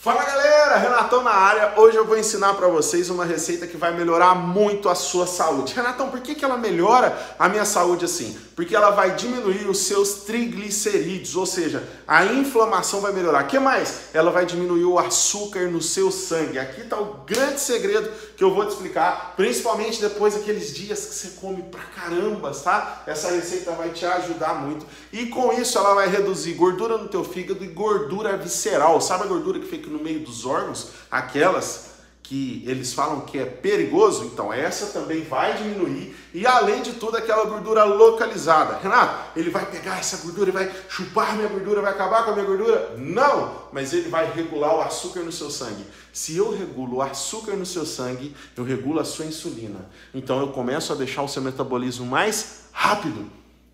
Fala galera, Renatão na área. Hoje eu vou ensinar para vocês uma receita que vai melhorar muito a sua saúde. Renatão, por que ela melhora a minha saúde assim? Porque ela vai diminuir os seus triglicerídeos, ou seja, a inflamação vai melhorar. O que mais? Ela vai diminuir o açúcar no seu sangue. Aqui está o grande segredo que eu vou te explicar, principalmente depois daqueles dias que você come pra caramba, tá? Essa receita vai te ajudar muito. E com isso ela vai reduzir gordura no teu fígado e gordura visceral. Sabe a gordura que fica no meio dos órgãos? Aquelas que eles falam que é perigoso, então essa também vai diminuir e além de tudo aquela gordura localizada. Renato, ele vai pegar essa gordura e vai chupar minha gordura, vai acabar com a minha gordura? Não, mas ele vai regular o açúcar no seu sangue. Se eu regulo o açúcar no seu sangue, eu regulo a sua insulina. Então eu começo a deixar o seu metabolismo mais rápido.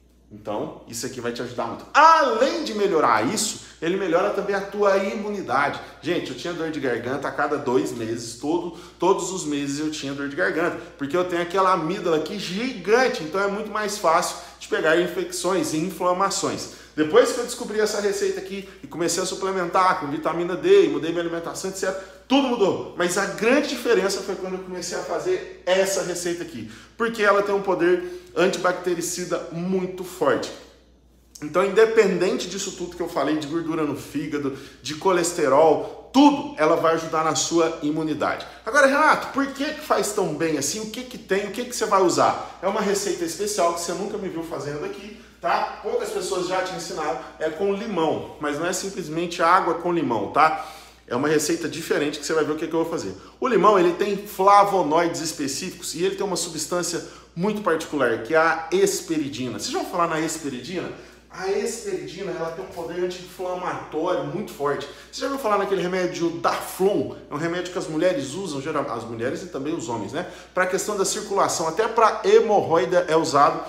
Então, isso aqui vai te ajudar muito. Além de melhorar isso, ele melhora também a tua imunidade. Gente, eu tinha dor de garganta a cada 2 meses, todos os meses eu tinha dor de garganta, porque eu tenho aquela amígdala aqui gigante, então é muito mais fácil de pegar infecções e inflamações. Depois que eu descobri essa receita aqui e comecei a suplementar com vitamina D, mudei minha alimentação, etc., tudo mudou. Mas a grande diferença foi quando eu comecei a fazer essa receita aqui, porque ela tem um poder antibactericida muito forte. Então, independente disso tudo que eu falei, de gordura no fígado, de colesterol, tudo ela vai ajudar na sua imunidade. Agora, Renato, por que faz tão bem assim? O que tem? O que você vai usar? É uma receita especial que você nunca me viu fazendo aqui, tá? Poucas pessoas já te ensinaram, é com limão, mas não é simplesmente água com limão, tá? É uma receita diferente que você vai ver o que eu vou fazer. O limão, ele tem flavonoides específicos e ele tem uma substância muito particular, que é a hesperidina. Vocês já vão falar na hesperidina? A hesperidina, ela tem um poder anti-inflamatório muito forte. Você já ouviu falar naquele remédio Daflon? É um remédio que as mulheres usam, geralmente, as mulheres e também os homens, né? Para a questão da circulação, até para hemorroida é usado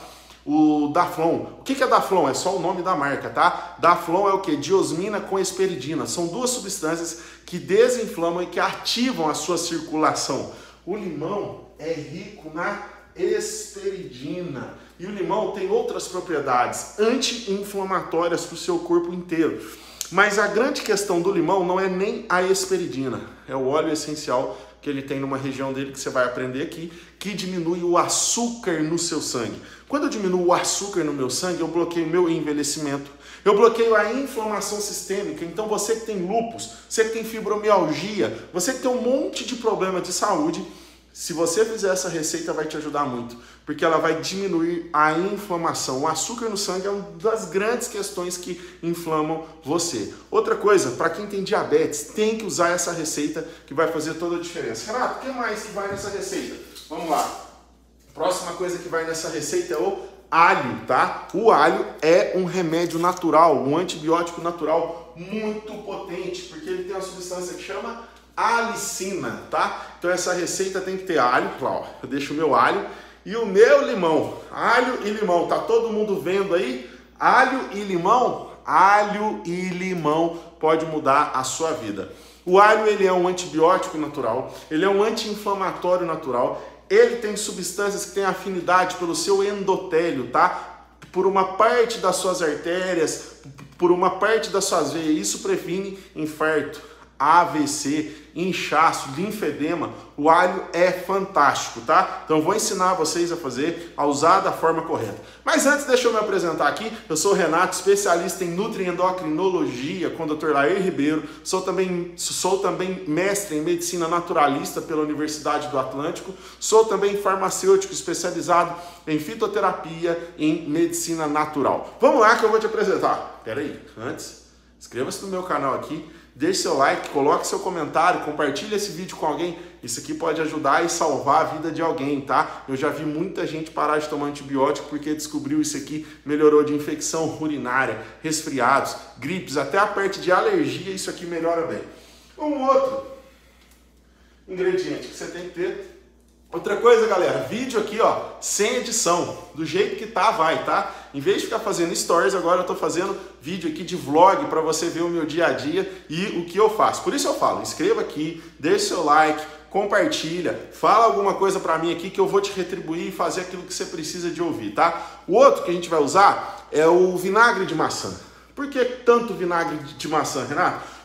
o Daflon. O que é Daflon? É só o nome da marca, tá? Daflon é o que? Diosmina com hesperidina. São duas substâncias que desinflamam e que ativam a sua circulação. O limão é rico na hesperidina. E o limão tem outras propriedades anti-inflamatórias para o seu corpo inteiro. Mas a grande questão do limão não é nem a hesperidina, é o óleo essencial que ele tem numa região dele que você vai aprender aqui, que diminui o açúcar no seu sangue. Quando eu diminuo o açúcar no meu sangue, eu bloqueio o meu envelhecimento, eu bloqueio a inflamação sistêmica. Então você que tem lúpus, você que tem fibromialgia, você que tem um monte de problema de saúde, se você fizer essa receita vai te ajudar muito, porque ela vai diminuir a inflamação. O açúcar no sangue é uma das grandes questões que inflamam você. Outra coisa, para quem tem diabetes, tem que usar essa receita que vai fazer toda a diferença. Renato, o que mais que vai nessa receita? Vamos lá. Próxima coisa que vai nessa receita é o alho, tá? O alho é um remédio natural, um antibiótico natural muito potente, porque ele tem uma substância que chama alicina, tá? Então essa receita tem que ter alho, lá, ó, eu deixo o meu alho e o meu limão, alho e limão, tá todo mundo vendo aí? Alho e limão pode mudar a sua vida. O alho, ele é um antibiótico natural, ele é um anti-inflamatório natural, ele tem substâncias que têm afinidade pelo seu endotélio, tá? Por uma parte das suas artérias, por uma parte das suas veias, isso previne infarto, AVC, inchaço, linfedema. O alho é fantástico, tá? Então eu vou ensinar vocês a fazer, a usar da forma correta. Mas antes, deixa eu me apresentar aqui. Eu sou o Renato, especialista em nutriendocrinologia com o Dr. Lair Ribeiro. Sou também mestre em medicina naturalista pela Universidade do Atlântico. Sou também farmacêutico especializado em fitoterapia e em medicina natural. Vamos lá que eu vou te apresentar. Pera aí, antes, inscreva-se no meu canal aqui. Deixe seu like, coloque seu comentário, compartilhe esse vídeo com alguém. Isso aqui pode ajudar e salvar a vida de alguém, tá? Eu já vi muita gente parar de tomar antibiótico porque descobriu isso aqui, melhorou de infecção urinária, resfriados, gripes, até a parte de alergia, isso aqui melhora bem. Um outro ingrediente que você tem que ter. Outra coisa, galera, vídeo aqui, ó, sem edição, do jeito que tá, vai, tá? Em vez de ficar fazendo stories, agora eu tô fazendo vídeo aqui de vlog para você ver o meu dia a dia e o que eu faço. Por isso eu falo, inscreva aqui, deixe seu like, compartilha, fala alguma coisa para mim aqui que eu vou te retribuir e fazer aquilo que você precisa de ouvir, tá? O outro que a gente vai usar é o vinagre de maçã. Por que tanto vinagre de maçã, Renato?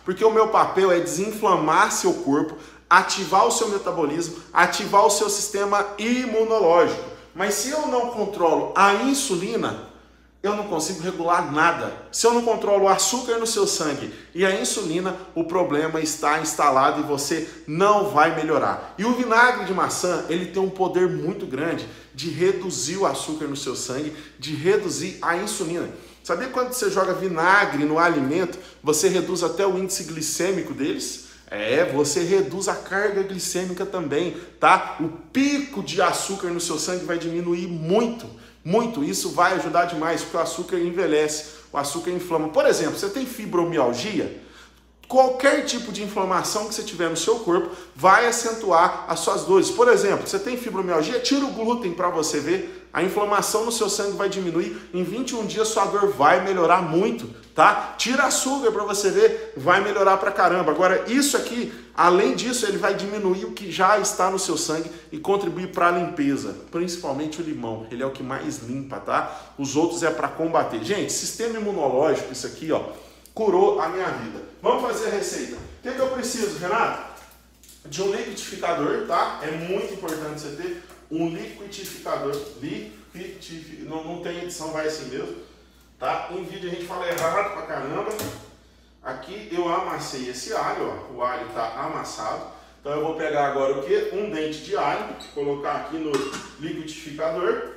Porque o meu papel é desinflamar seu corpo, ativar o seu metabolismo, ativar o seu sistema imunológico. Mas se eu não controlo a insulina, eu não consigo regular nada. Se eu não controlo o açúcar no seu sangue e a insulina, o problema está instalado e você não vai melhorar. E o vinagre de maçã, ele tem um poder muito grande de reduzir o açúcar no seu sangue, de reduzir a insulina. Sabia quando você joga vinagre no alimento, você reduz até o índice glicêmico deles? Você reduz a carga glicêmica também, tá? O pico de açúcar no seu sangue vai diminuir muito, muito. Isso vai ajudar demais, porque o açúcar envelhece, o açúcar inflama. Por exemplo, você tem fibromialgia? Qualquer tipo de inflamação que você tiver no seu corpo vai acentuar as suas dores. Por exemplo, você tem fibromialgia? Tira o glúten para você ver. A inflamação no seu sangue vai diminuir. Em 21 dias sua dor vai melhorar muito, tá? Tira açúcar para você ver, vai melhorar pra caramba. Agora, isso aqui, além disso, ele vai diminuir o que já está no seu sangue e contribuir para a limpeza. Principalmente o limão. Ele é o que mais limpa, tá? Os outros é para combater. Gente, sistema imunológico, isso aqui, ó, curou a minha vida. Vamos fazer a receita. O que eu preciso, Renato? De um liquidificador, tá? É muito importante você ter um liquidificador. Não tem edição, vai assim mesmo, tá? Em vídeo a gente fala errado pra caramba. Aqui eu amassei esse alho, ó. O alho tá amassado. Então eu vou pegar agora o quê? Um dente de alho, colocar aqui no liquidificador.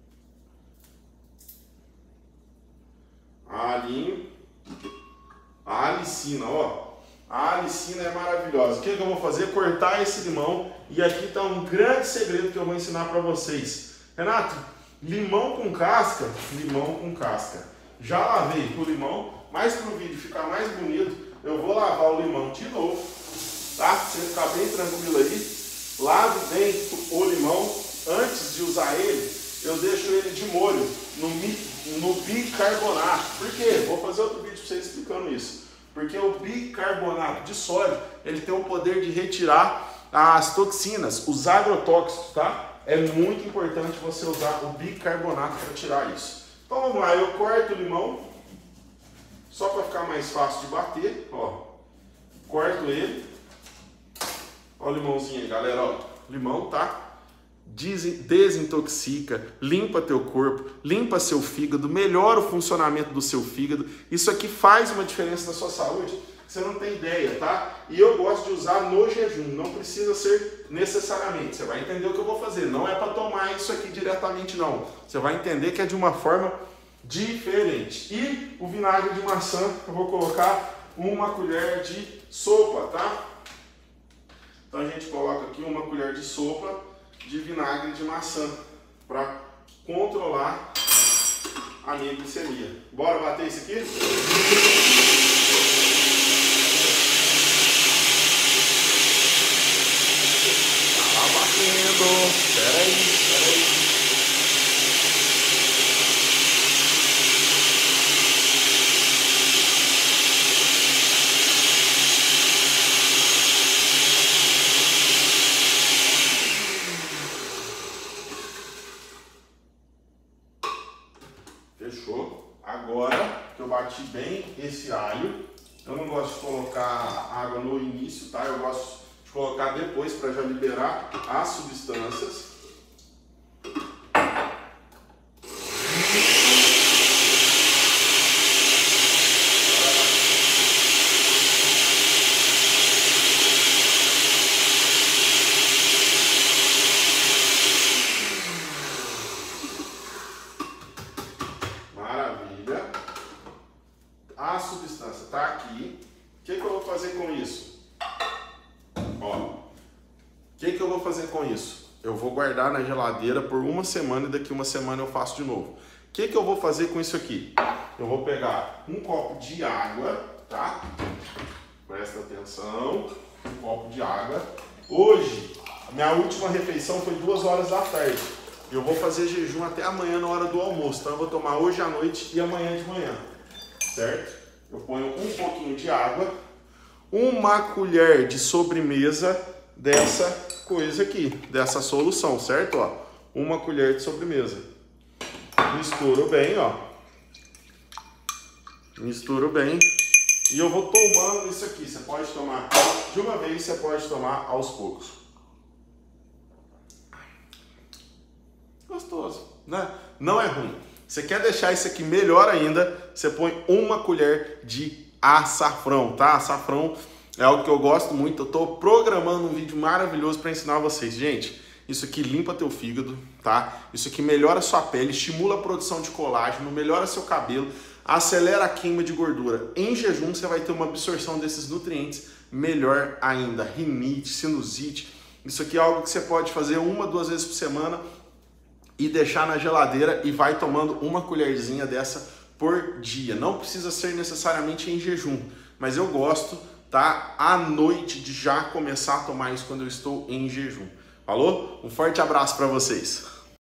Alinho. A alicina, ó. A alicina é maravilhosa. O que eu vou fazer? Cortar esse limão. E aqui está um grande segredo que eu vou ensinar para vocês. Renato, limão com casca? Limão com casca. Já lavei o limão, mas para o vídeo ficar mais bonito, eu vou lavar o limão de novo, tá? Pra você ficar bem tranquilo aí. Lave bem o limão. Antes de usar ele, eu deixo ele de molho no bicarbonato. Por quê? Vou fazer outro vídeo para vocês explicando isso. Porque o bicarbonato de sódio, ele tem o poder de retirar as toxinas, os agrotóxicos, tá? É muito importante você usar o bicarbonato para tirar isso. Então vamos lá, eu corto o limão, só para ficar mais fácil de bater, ó. Corto ele. Ó o limãozinho aí, galera, ó. Limão, tá? Desintoxica, limpa teu corpo, limpa seu fígado, melhora o funcionamento do seu fígado. Isso aqui faz uma diferença na sua saúde, você não tem ideia, tá? E eu gosto de usar no jejum, não precisa ser necessariamente. Você vai entender o que eu vou fazer, não é para tomar isso aqui diretamente não. Você vai entender que é de uma forma diferente. E o vinagre de maçã, eu vou colocar uma colher de sopa, tá? Então a gente coloca aqui uma colher de sopa de vinagre de maçã para controlar a minha glicemia. Bora bater isso aqui? Tá lá batendo. Espera aí. Fechou? Agora que eu bati bem esse alho, eu não gosto de colocar água no início, tá? Eu gosto de colocar depois para já liberar as substâncias. A substância está aqui. O que eu vou fazer com isso? Ó, o que eu vou fazer com isso? Eu vou guardar na geladeira por uma semana e daqui uma semana eu faço de novo. O que eu vou fazer com isso aqui? Eu vou pegar um copo de água, tá? Presta atenção. Um copo de água. Hoje, a minha última refeição foi 2 horas da tarde. Eu vou fazer jejum até amanhã na hora do almoço. Então eu vou tomar hoje à noite e amanhã de manhã. Certo? Eu ponho um pouquinho de água, uma colher de sobremesa dessa coisa aqui, dessa solução, certo? Ó, uma colher de sobremesa. Misturo bem, ó. Misturo bem. E eu vou tomando isso aqui. Você pode tomar de uma vez, você pode tomar aos poucos. Gostoso, né? Não é ruim. Você quer deixar isso aqui melhor ainda, você põe uma colher de açafrão, tá? Açafrão é algo que eu gosto muito. Eu tô programando um vídeo maravilhoso para ensinar vocês. Gente, isso aqui limpa teu fígado, tá? Isso aqui melhora a sua pele, estimula a produção de colágeno, melhora seu cabelo, acelera a queima de gordura. Em jejum você vai ter uma absorção desses nutrientes melhor ainda. Rinite, sinusite. Isso aqui é algo que você pode fazer 1, 2 vezes por semana e deixar na geladeira e vai tomando uma colherzinha dessa por dia. Não precisa ser necessariamente em jejum, mas eu gosto, tá? À noite de já começar a tomar isso quando eu estou em jejum. Falou? Um forte abraço para vocês.